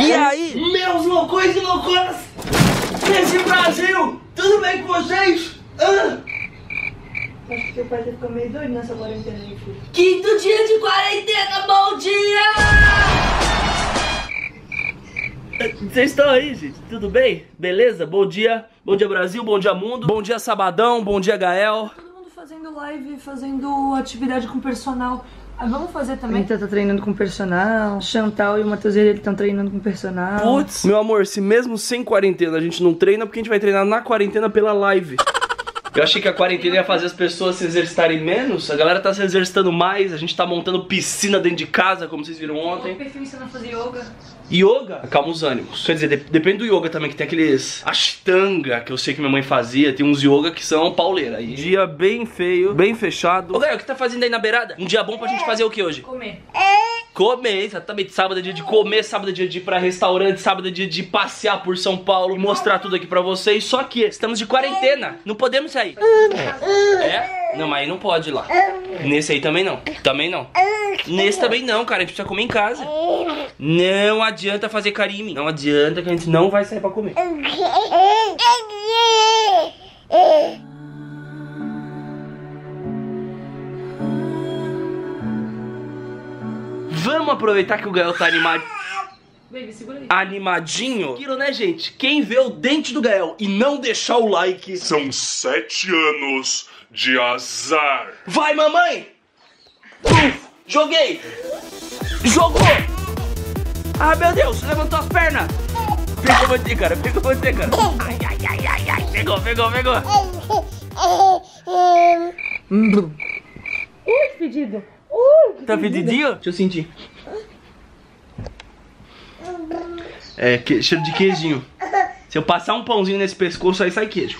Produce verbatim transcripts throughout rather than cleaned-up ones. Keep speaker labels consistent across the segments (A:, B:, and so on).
A: E aí?
B: Meus loucões e loucuras desse Brasil! Tudo bem com vocês? Ah.
C: Acho que seu pai vai ficar meio doido nessa quarentena aí, filho.
B: Quinto dia de quarentena, bom dia!
A: Vocês estão aí, gente? Tudo bem? Beleza? Bom dia. Bom dia, Brasil. Bom dia, mundo. Bom dia, Sabadão. Bom dia, Gael.
C: Todo mundo fazendo live, fazendo atividade com personal. Ah, vamos fazer também? Então tá treinando com personal. Chantal e o Matheus ele estão treinando com personal.
A: Putz, meu amor, se mesmo sem quarentena a gente não treina, porque a gente vai treinar na quarentena pela live. Eu achei que a quarentena ia fazer as pessoas se exercitarem menos. A galera tá se exercitando mais. A gente tá montando piscina dentro de casa, como vocês viram ontem.
C: Eu perfil ensinando a fazer yoga.
A: Yoga acalma os ânimos. Quer dizer, de depende do yoga também, que tem aqueles ashtanga que eu sei que minha mãe fazia. Tem uns yoga que são pauleira. Aí, dia bem feio, bem fechado. Ô, Gael, o que tá fazendo aí na beirada? Um dia bom pra gente fazer o que hoje?
C: Comer.
A: Comer, exatamente. Sábado é dia de comer, sábado é dia de ir pra restaurante, sábado é dia de passear por São Paulo e mostrar tudo aqui pra vocês. Só que estamos de quarentena, não podemos sair. É? Não, mas aí não pode ir lá. Nesse aí também não. Também não. Nesse também não, cara. A gente precisa comer em casa. Não adianta fazer carinho em mim. Não adianta que a gente não vai sair pra comer. Vamos aproveitar que o Gael tá animado.
C: Baby, segura aí.
A: Animadinho. Aquilo, né, gente? Quem vê o dente do Gael e não deixar o like...
D: São sete anos de azar.
A: Vai, mamãe! Uf, joguei! Jogou! Ah, meu Deus! Levantou as pernas! Pegou você, cara! Pegou você, cara! Ai, ai, ai, ai, ai! Pegou, pegou, pegou!
C: Ui, que pedido! Ui, que
A: Tá pedidinho? Deixa eu sentir. É, que, cheiro de queijinho. Se eu passar um pãozinho nesse pescoço, aí sai queijo.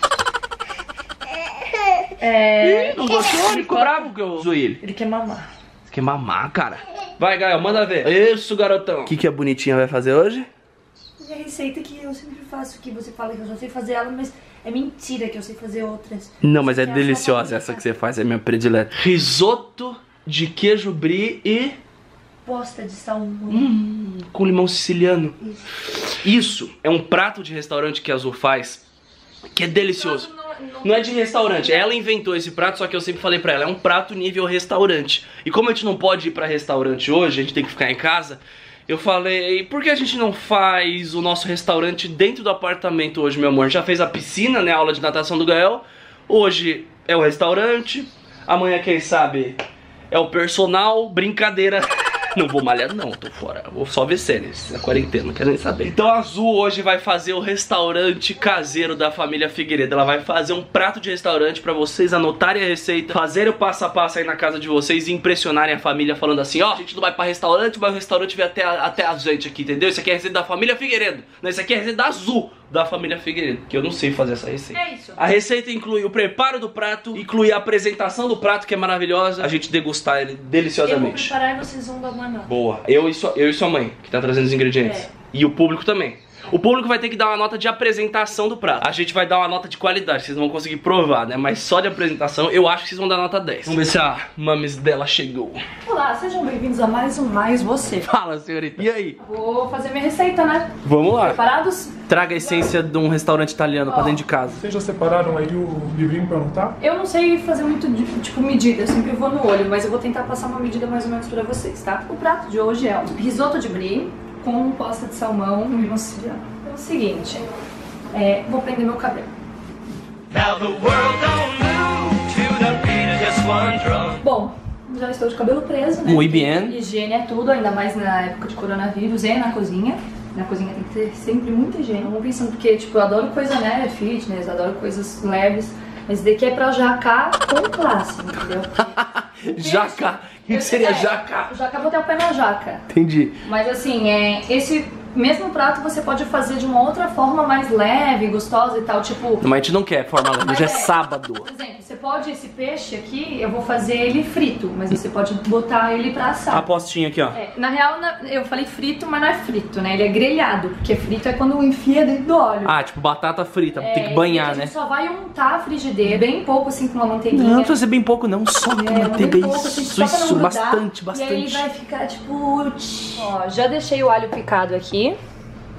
C: É...
A: Ih, não gostou? Ele ficou bravo que eu zoei ele.
C: Ele quer mamar.
A: Você quer mamar, cara? Vai, Gael, manda ver. Isso, garotão. O que, que a bonitinha vai fazer hoje?
C: É a receita que eu sempre faço, que você fala que eu só sei fazer ela, mas é mentira que eu sei fazer outras.
A: Não, mas é
C: Que
A: deliciosa essa que você faz, é minha predileta. Risoto de queijo brie e...
C: Posta de salmão.
A: Hum, com limão siciliano.
C: Isso.
A: Isso é um prato de restaurante que a Azul faz, que é delicioso.
C: Não, não,
A: Não é de restaurante, ela inventou esse prato, só que eu sempre falei pra ela, é um prato nível restaurante. E como a gente não pode ir pra restaurante hoje, a gente tem que ficar em casa, eu falei, por que a gente não faz o nosso restaurante dentro do apartamento hoje, meu amor? A gente já fez a piscina, né, a aula de natação do Gael, hoje é o restaurante, amanhã, quem sabe, é o personal, brincadeira... Não vou malhar não, tô fora. Vou só ver séries, na quarentena, não quero nem saber. Então a Azul hoje vai fazer o restaurante caseiro da família Figueiredo. Ela vai fazer um prato de restaurante pra vocês anotarem a receita, fazerem o passo a passo aí na casa de vocês e impressionarem a família falando assim, ó, a gente não vai pra restaurante, mas o restaurante vem até a, até a gente aqui, entendeu? Isso aqui é a receita da família Figueiredo. Não, isso aqui é a receita da Azul, da família Figueiredo, que eu não sei fazer essa receita.
C: É isso.
A: A receita inclui o preparo do prato, inclui a apresentação do prato, que é maravilhosa, a gente degustar ele
C: Eu vou
A: deliciosamente.
C: preparar e vocês vão dar uma nota.
A: Boa. Eu e, sua, eu e sua mãe, que tá trazendo os ingredientes.
C: É.
A: E o público também. O público vai ter que dar uma nota de apresentação do prato. A gente vai dar uma nota de qualidade, vocês não vão conseguir provar, né? Mas só de apresentação, eu acho que vocês vão dar nota dez. Vamos ver se a mames dela chegou.
C: Olá, sejam bem-vindos a mais um Mais Você.
A: Fala, senhorita. E aí?
C: Vou fazer minha receita, né?
A: Vamos lá.
C: Preparados?
A: Traga a essência de um restaurante italiano pra dentro de casa.
E: Vocês já separaram aí o livrinho pra anotar?
C: Eu não sei fazer muito, de- tipo, medida, eu sempre vou no olho, mas eu vou tentar passar uma medida mais ou menos pra vocês, tá? O prato de hoje é um risoto de brie com posta de salmão e limão siciliano. É o seguinte, é, vou prender meu cabelo. Bom, já estou de cabelo preso, né?
A: Muy bien.
C: Higiene é tudo, ainda mais na época de coronavírus e na cozinha. Na cozinha tem que ter sempre muita higiene. Eu vou pensando porque, tipo, eu adoro coisa, né, fitness, adoro coisas leves. Mas daqui é pra jacar com classe, entendeu?
A: Jaca. O que seria
C: é,
A: jaca?
C: Jaca, botar o pé na jaca.
A: Entendi.
C: Mas assim, é, esse mesmo prato você pode fazer de uma outra forma mais leve, gostosa e tal, tipo...
A: Mas a gente não quer forma leve, hoje é sábado.
C: Por exemplo, você pode, esse peixe aqui, eu vou fazer ele frito, mas você pode botar ele pra assar.
A: A postinha aqui, ó.
C: É, na real, na- eu falei frito, mas não é frito, né? Ele é grelhado, porque frito é quando enfia dentro do óleo.
A: Ah, tipo batata frita,
C: É,
A: tem que banhar,
C: e a gente
A: né?
C: só vai untar a frigideira, bem pouco assim com uma manteiguinha.
A: Não, não precisa ser bem pouco não, só com
C: É,
A: manteiga,
C: bem pouco,
A: isso,
C: assim, só pra não
A: isso,
C: grudar.
A: bastante,
C: E aí ele
A: bastante.
C: vai ficar tipo... Ó, já deixei o alho picado aqui.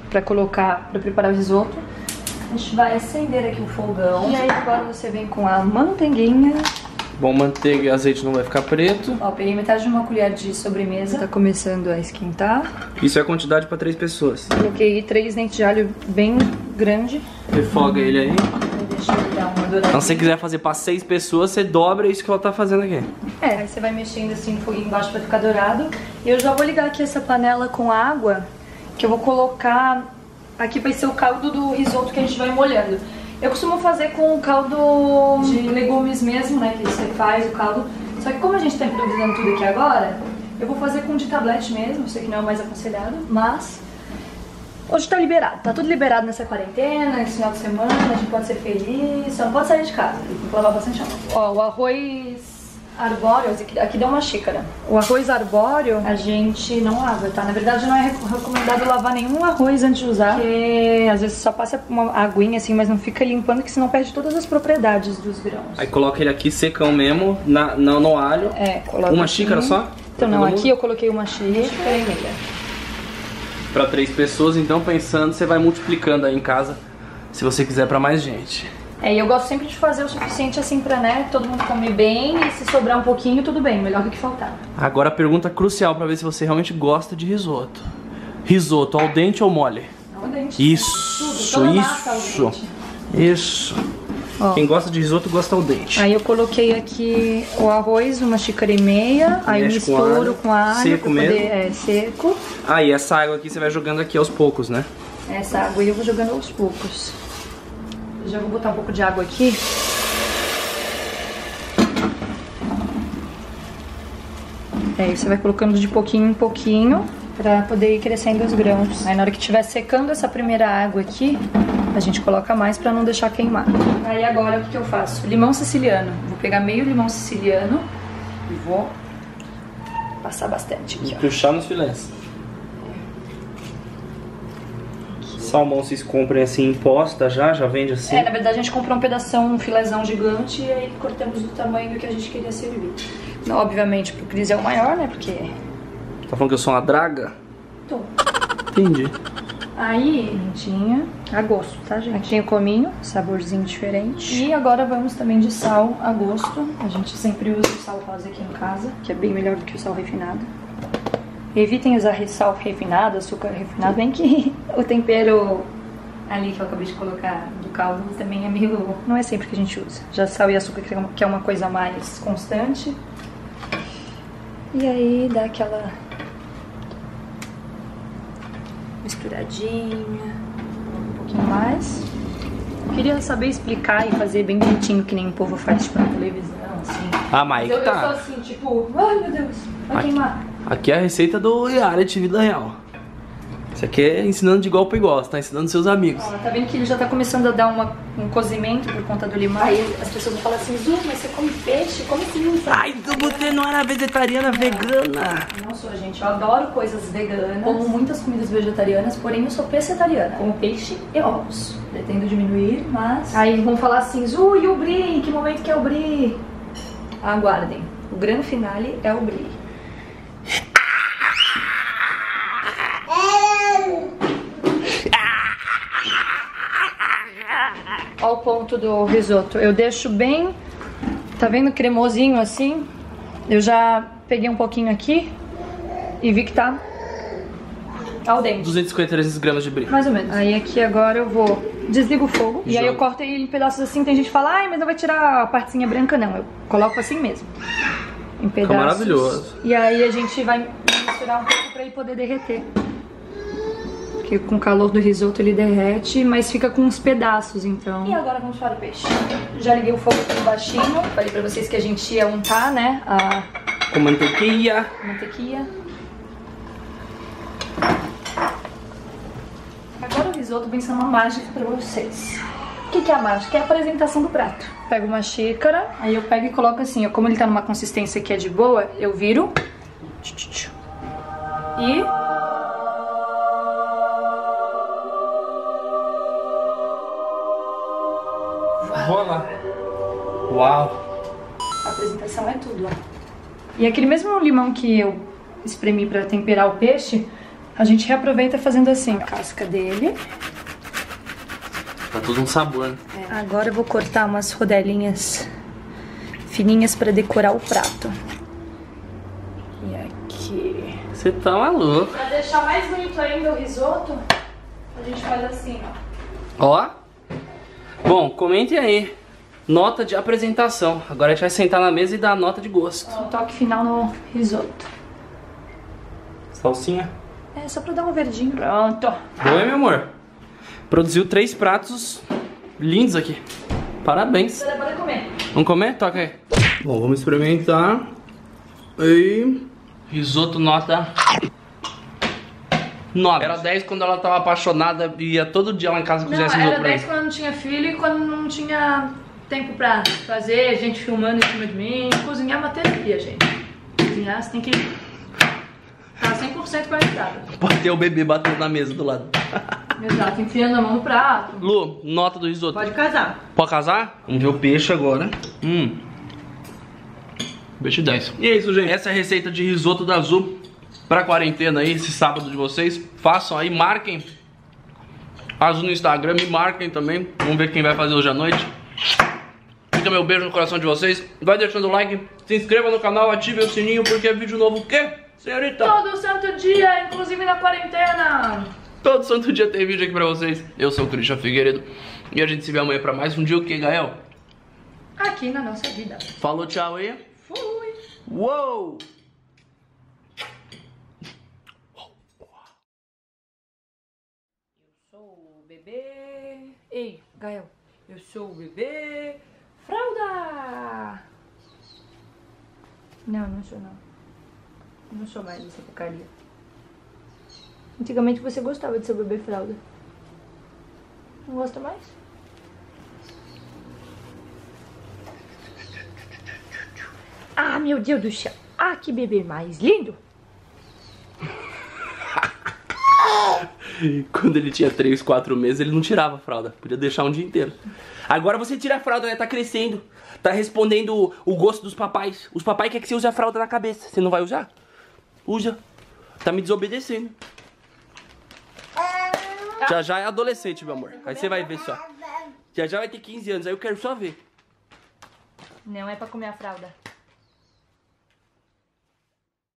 C: pra colocar, pra preparar o risoto. A gente vai acender aqui o fogão. E aí agora você vem com a manteiguinha.
A: Bom, manteiga e azeite não vai ficar preto.
C: Ó, peguei metade de uma colher de sobremesa. Tá começando a esquentar.
A: Isso é a quantidade pra três pessoas.
C: Coloquei três dentes de alho bem grande.
A: Refoga ele aí.
C: Deixa ele dar uma douradinha.
A: Então, se você quiser fazer pra seis pessoas, você dobra isso que ela tá fazendo aqui.
C: É, aí você vai mexendo assim no foguinho embaixo pra ficar dourado. E eu já vou ligar aqui essa panela com água, que eu vou colocar... Aqui vai ser o caldo do risoto que a gente vai molhando. Eu costumo fazer com o caldo de legumes mesmo, né, que você faz o caldo. Só que como a gente tá improvisando tudo aqui agora, eu vou fazer com de tablete mesmo, sei que não é o mais aconselhado, mas... Hoje tá liberado, tá tudo liberado nessa quarentena, nesse final de semana, a gente pode ser feliz, só não pode sair de casa, tem que lavar bastante a mão. Ó, o arroz arbóreo, aqui, aqui dá uma xícara. O arroz arbóreo a gente não lava, tá? Na verdade não é recomendado lavar nenhum arroz antes de usar, porque às vezes só passa uma aguinha assim, mas não fica limpando, que senão perde todas as propriedades dos grãos.
A: Aí coloca ele aqui secão mesmo, na, na, no alho.
C: É, coloca
A: Uma
C: aqui.
A: xícara só?
C: Então não,
A: Todo
C: aqui
A: mundo?
C: eu coloquei uma xícara e meia.
A: Pra três pessoas, então pensando, você vai multiplicando aí em casa, se você quiser pra mais gente.
C: É, e eu gosto sempre de fazer o suficiente assim pra, né, todo mundo comer bem, e se sobrar um pouquinho, tudo bem, melhor do que faltar.
A: Agora a pergunta crucial pra ver se você realmente gosta de risoto. Risoto ao dente ou mole?
C: Ao dente.
A: Isso,
C: Tudo, toda massa ao
A: isso,
C: dente.
A: isso.
C: Ó.
A: Quem gosta de risoto gosta ao dente.
C: Aí eu coloquei aqui o arroz, uma xícara e meia, aí eu
A: Mexe com
C: misturo
A: alho.
C: com alho,
A: Seco
C: pra poder,
A: mesmo?
C: é, seco.
A: Ah, e essa água aqui você vai jogando aqui aos poucos, né?
C: Essa água aí eu vou jogando aos poucos. Já vou botar um pouco de água aqui. É, você vai colocando de pouquinho em pouquinho pra poder ir crescendo os grãos. Aí na hora que estiver secando essa primeira água aqui, a gente coloca mais pra não deixar queimar. Aí agora o que, que eu faço? Limão siciliano. Vou pegar meio limão siciliano e vou passar bastante aqui, ó.
A: Puxar nos filés. Salmão vocês comprem assim em posta já? Já vende assim?
C: É, na verdade a gente comprou um pedação, um filézão gigante e aí cortamos do tamanho que a gente queria servir. Não, obviamente pro Cris é o maior, né, porque...
A: Tá falando que eu sou uma draga?
C: Tô.
A: Entendi.
C: Aí, pimentinha, a gosto, tá, gente? Aqui tem o cominho, saborzinho diferente. E agora vamos também de sal a gosto. A gente sempre usa o sal rosa aqui em casa, que é bem melhor do que o sal refinado. Evitem usar sal refinado, açúcar refinado, bem que o tempero ali que eu acabei de colocar do caldo também é meio... Não é sempre que a gente usa. Já sal e açúcar que é uma coisa mais constante. E aí dá aquela misturadinha, um pouquinho mais. Eu queria saber explicar e fazer bem bonitinho, que nem o povo faz tipo na televisão, assim.
A: Ah, mas aí
C: eu,
A: que
C: eu sou
A: tá.
C: assim, tipo, ai meu Deus, vai
A: Aqui.
C: queimar.
A: Aqui é a receita do reality vida real. Isso aqui é ensinando de igual para igual, você tá ensinando seus amigos.
C: Ó, tá vendo que ele já tá começando a dar uma, um cozimento por conta do limão. Aí as pessoas vão falar assim, Zu, mas você come peixe? Como assim? Não sabe?
A: Ai, então você não era vegetariana, vegana.
C: Não sou, gente. Eu adoro coisas veganas, como muitas comidas vegetarianas, porém eu sou pescetariana. Como peixe e ovos. Pretendo diminuir, mas... Aí vão falar assim, Zu, e o brie? Que momento que é o brie? Aguardem. O grande finale é o brie. Olha o ponto do risoto. Eu deixo bem... Tá vendo cremosinho assim? Eu já peguei um pouquinho aqui e vi que tá ao dente.
A: duzentos e cinquenta, trezentos gramas de brie.
C: Mais ou menos. Aí aqui agora eu vou... Desligo o fogo. E aí eu corto ele em pedaços assim. Tem gente que fala, ai, mas não vai tirar a partezinha branca. Não, eu coloco assim mesmo. Em pedaços.
A: Fica maravilhoso.
C: E aí a gente vai misturar um pouco pra ele poder derreter. Porque com o calor do risoto ele derrete, mas fica com uns pedaços, então. E agora vamos para o peixe. Já liguei o fogo aqui baixinho. Falei pra vocês que a gente ia untar, né, a
A: Com mantequilla.
C: mantequilla. Agora o risoto vem ser uma mágica pra vocês. O que que é a mágica? É a apresentação do prato. Pego uma xícara, aí eu pego e coloco assim, ó. Como ele tá numa consistência que é de boa, eu viro. E...
A: Rola. Uau.
C: A apresentação é tudo, ó. E aquele mesmo limão que eu espremi pra temperar o peixe, A gente reaproveita fazendo assim, a casca dele.
A: Tá tudo um sabor, né?
C: É. Agora eu vou cortar umas rodelinhas fininhas pra decorar o prato. E aqui.
A: Você tá maluco.
C: Pra deixar mais bonito ainda o risoto, a gente faz assim, ó.
A: Ó. Bom, comentem aí. Nota de apresentação. Agora a gente vai sentar na mesa e dar a nota de gosto.
C: Ó, o toque final no risoto.
A: Salsinha.
C: É, só pra dar um verdinho. Pronto.
A: Oi, meu amor. Produziu três pratos lindos aqui. Parabéns.
C: Agora bora comer.
A: Vamos comer? Toca aí. Bom, vamos experimentar. E... risoto nota nove. Era dez quando ela tava apaixonada e ia todo dia lá em casa cozinhar esse
C: Não,
A: risoto
C: era
A: pra
C: dez
A: mim.
C: quando eu não tinha filho e quando não tinha tempo pra fazer, gente filmando em cima de mim. Cozinhar é uma terapia, gente. Cozinhar você tem que estar cem por cento conectada.
A: Pode ter o bebê batendo na mesa do lado.
C: Exato, enfiando a mão no prato.
A: Lu, nota do risoto.
C: Pode casar.
A: Pode casar? Vamos ver o peixe agora. Hum. Peixe dez. E é isso, gente. Essa é a receita de risoto da Azul pra quarentena aí, esse sábado de vocês. Façam aí, marquem a Azul no Instagram, me marquem também. Vamos ver quem vai fazer hoje à noite. Fica meu beijo no coração de vocês. Vai deixando o like, se inscreva no canal, ative o sininho, porque é vídeo novo o quê, senhorita?
C: Todo santo dia, inclusive na quarentena.
A: Todo santo dia tem vídeo aqui pra vocês. Eu sou o Christian Figueiredo e a gente se vê amanhã pra mais um dia o que, Gael?
C: Aqui na nossa vida.
A: Falou, tchau aí.
C: Fui.
A: Uou!
C: Eu sou o bebê. Ei, Gael, eu sou o bebê. Fralda! Não, não sou não. Não sou mais essa porcaria. Antigamente você gostava de ser bebê fralda. Não gosta mais? Ah, meu Deus do céu. Ah, que bebê mais lindo.
A: Quando ele tinha três, quatro meses, ele não tirava a fralda. Podia deixar um dia inteiro. Agora você tira a fralda, né? Tá crescendo. Tá respondendo o gosto dos papais. Os papais querem que você use a fralda na cabeça. Você não vai usar? Usa. Tá me desobedecendo. Já já é adolescente, meu amor. Aí você vai ver só. Já já vai ter quinze anos. Aí eu quero só ver.
C: Não é pra comer a fralda.